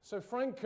So Frank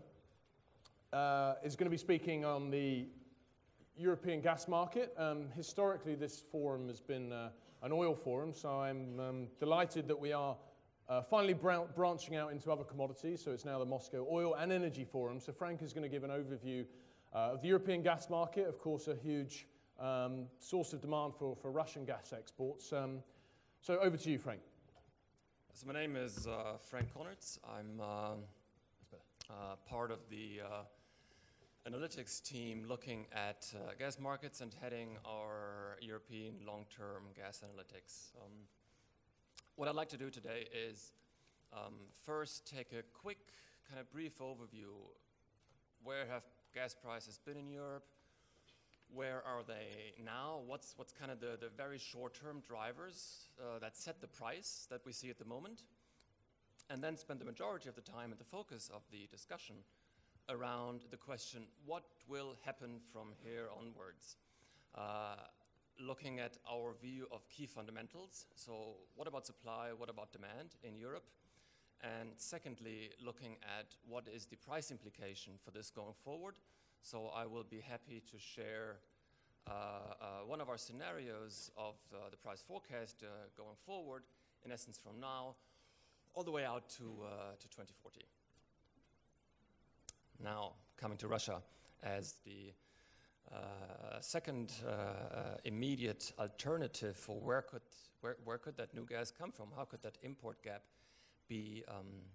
is going to be speaking on the European gas market. Historically, this forum has been an oil forum, so I'm delighted that we are finally branching out into other commodities. So it's now the Moscow Oil and Energy Forum. So Frank is going to give an overview of the European gas market, of course, a huge source of demand for Russian gas exports. So over to you, Frank. So my name is Frank Konnertz. I'm part of the analytics team looking at gas markets and heading our European long-term gas analytics. What I'd like to do today is first take a quick kind of brief overview. Where have gas prices been in Europe? Where are they now? What's kind of the very short-term drivers that set the price that we see at the moment? And then spend the majority of the time and the focus of the discussion around the question, what will happen from here onwards? Looking at our view of key fundamentals. So what about supply? What about demand in Europe? And secondly, looking at what is the price implication for this going forward. So I will be happy to share one of our scenarios of the price forecast going forward, in essence from now, all the way out to 2040. Now, coming to Russia as the second immediate alternative for where could that new gas come from? How could that import gap be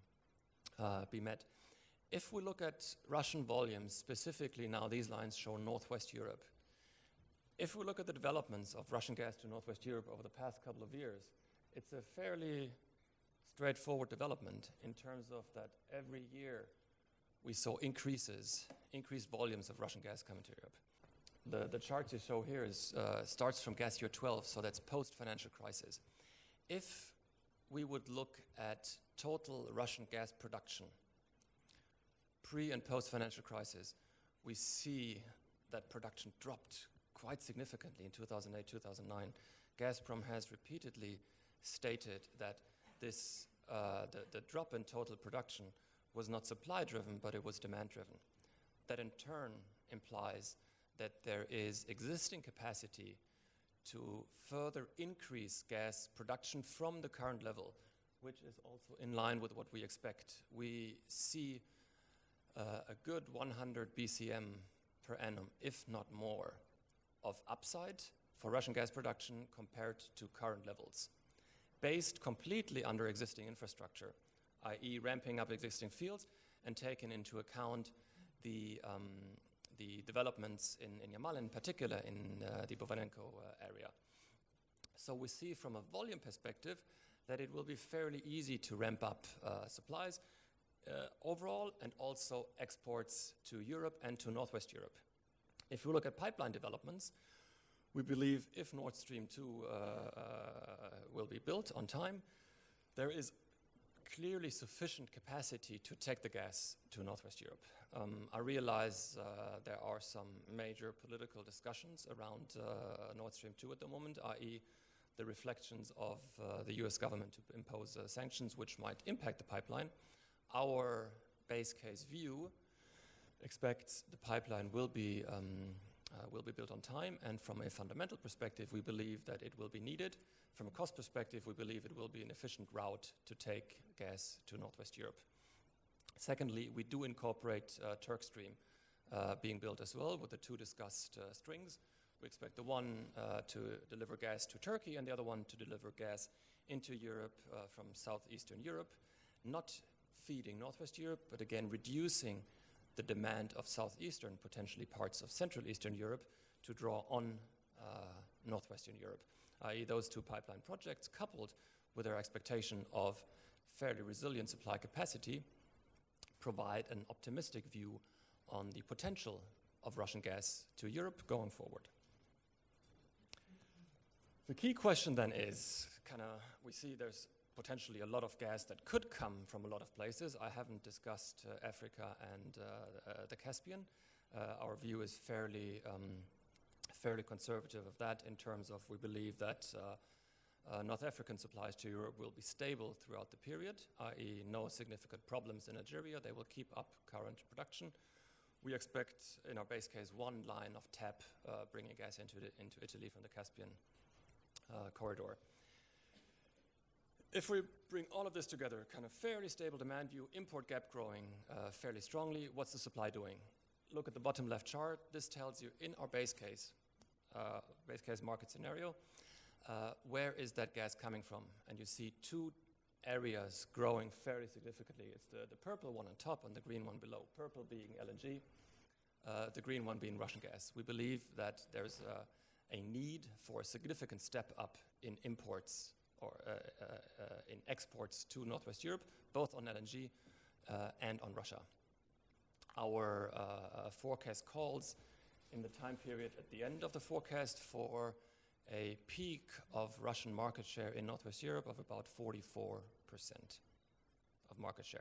met? If we look at Russian volumes, specifically now these lines show Northwest Europe. If we look at the developments of Russian gas to Northwest Europe over the past couple of years, it's a fairly straightforward development in terms of that every year we saw increased volumes of Russian gas coming to Europe. The chart you show here starts from gas year 12, so that's post-financial crisis. If we would look at total Russian gas production, pre- and post-financial crisis, we see that production dropped quite significantly in 2008, 2009. Gazprom has repeatedly stated that the drop in total production was not supply-driven, but it was demand-driven. That in turn implies that there is existing capacity to further increase gas production from the current level, which is also in line with what we expect. We see a good 100 BCM per annum, if not more, of upside for Russian gas production compared to current levels, based completely under existing infrastructure, i.e. ramping up existing fields and taking into account the developments in Yamal, in particular in the Bovanenko area. So we see from a volume perspective that it will be fairly easy to ramp up supplies overall, and also exports to Europe and to Northwest Europe. If we look at pipeline developments, we believe if Nord Stream 2 will be built on time, there is clearly sufficient capacity to take the gas to Northwest Europe. I realize there are some major political discussions around Nord Stream 2 at the moment, i.e. the reflections of the US government to impose sanctions which might impact the pipeline. Our base case view expects the pipeline will be built on time, and from a fundamental perspective, we believe that it will be needed. From a cost perspective, we believe it will be an efficient route to take gas to Northwest Europe. Secondly, we do incorporate Turkstream being built as well with the two discussed strings. We expect the one to deliver gas to Turkey and the other one to deliver gas into Europe from southeastern Europe, not feeding Northwest Europe, but again reducing the demand of southeastern, potentially parts of Central Eastern Europe, to draw on Northwestern Europe, i.e. those two pipeline projects, coupled with our expectation of fairly resilient supply capacity, provide an optimistic view on the potential of Russian gas to Europe going forward. The key question then is, we see there's potentially a lot of gas that could come from a lot of places. I haven't discussed Africa and the Caspian. Our view is fairly conservative of that in terms of we believe that North African supplies to Europe will be stable throughout the period, i.e. no significant problems in Algeria. They will keep up current production. We expect, in our base case, one line of TAP bringing gas into Italy from the Caspian corridor. If we bring all of this together, kind of fairly stable demand view, import gap growing fairly strongly, what's the supply doing? Look at the bottom left chart. This tells you in our base case market scenario, where is that gas coming from? And you see two areas growing fairly significantly. It's the purple one on top and the green one below. Purple being LNG, the green one being Russian gas. We believe that there's a need for a significant step up in imports or in exports to Northwest Europe, both on LNG and on Russia. Our forecast calls in the time period at the end of the forecast for a peak of Russian market share in Northwest Europe of about 44% of market share.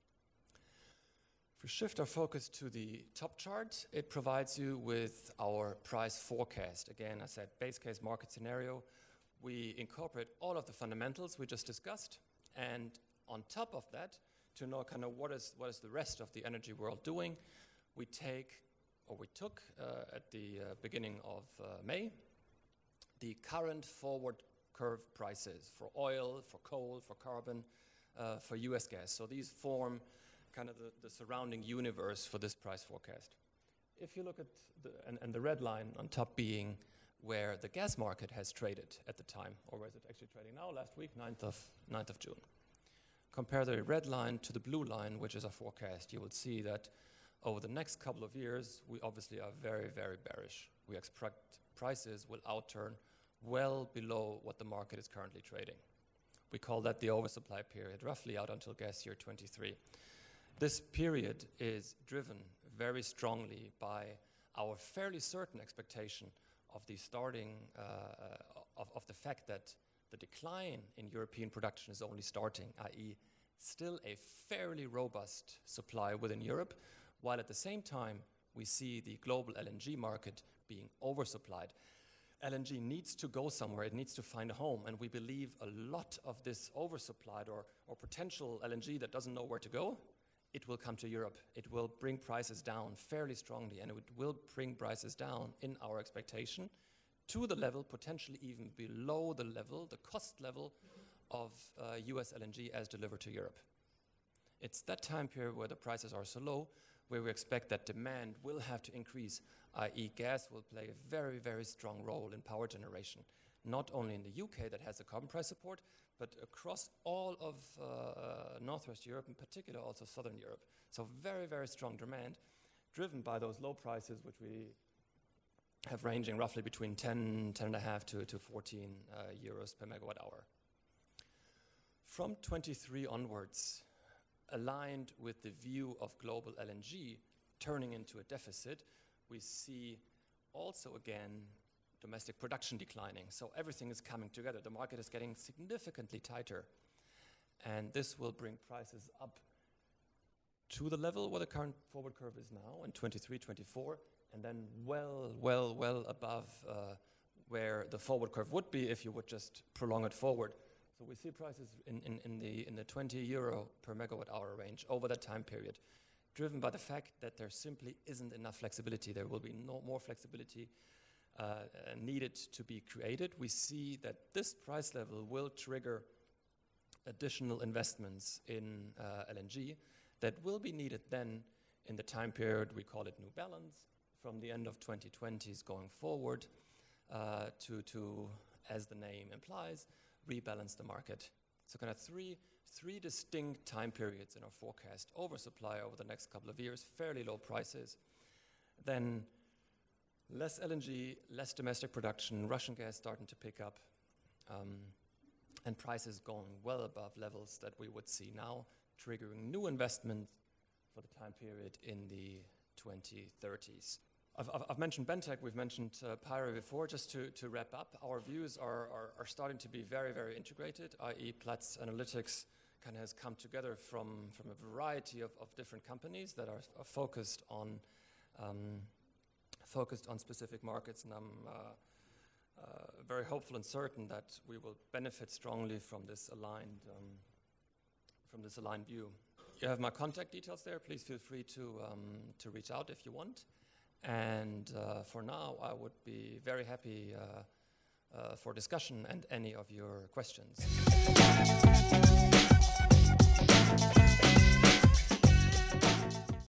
If we shift our focus to the top chart, it provides you with our price forecast. Again, I said base case market scenario. We incorporate all of the fundamentals we just discussed, and on top of that, to know kind of what is the rest of the energy world doing, we took at the beginning of May, the current forward curve prices for oil, for coal, for carbon, for US gas. So these form kind of the surrounding universe for this price forecast. If you look at the red line on top being where the gas market has traded at the time, or where is it actually trading now, last week, 9th of June. Compare the red line to the blue line, which is our forecast. You will see that over the next couple of years, we obviously are very, very bearish. We expect prices will outturn well below what the market is currently trading. We call that the oversupply period, roughly out until gas year 23. This period is driven very strongly by our fairly certain expectation of the starting of the fact that the decline in European production is only starting, i.e. still a fairly robust supply within Europe, while at the same time we see the global LNG market being oversupplied. LNG needs to go somewhere, it needs to find a home, and we believe a lot of this oversupplied or potential LNG that doesn't know where to go, it will come to Europe. It will bring prices down fairly strongly, and it will bring prices down in our expectation to the level, potentially even below the level, the cost level of US LNG as delivered to Europe. It's that time period where the prices are so low, where we expect that demand will have to increase, i.e. gas will play a very, very strong role in power generation, not only in the UK that has a carbon price support, but across all of Northwest Europe, in particular also Southern Europe. So very, very strong demand, driven by those low prices, which we have ranging roughly between 10.5 to 14 euros per megawatt hour. From 23 onwards, aligned with the view of global LNG turning into a deficit, we see also again domestic production declining. So everything is coming together. The market is getting significantly tighter. And this will bring prices up to the level where the current forward curve is now in 23, 24, and then well above where the forward curve would be if you would just prolong it forward. So we see prices in the 20 euro per megawatt hour range over that time period, driven by the fact that there simply isn't enough flexibility. There will be no more flexibility needed to be created. We see that this price level will trigger additional investments in LNG that will be needed then in the time period, we call it new balance, from the end of 2020s going forward to, as the name implies, rebalance the market. So kind of three distinct time periods in our forecast. Oversupply over the next couple of years, fairly low prices. Then less LNG, less domestic production, Russian gas starting to pick up, and prices going well above levels that we would see now, triggering new investments for the time period in the 2030s. I've mentioned Bentek, we've mentioned Pyro before. Just to wrap up, our views are starting to be very, very integrated, i.e. Platts Analytics kind of has come together from a variety of different companies that are focused on specific markets, and very hopeful and certain that we will benefit strongly from this aligned view. You have my contact details there. Please feel free to reach out if you want. And for now, I would be very happy for discussion and any of your questions.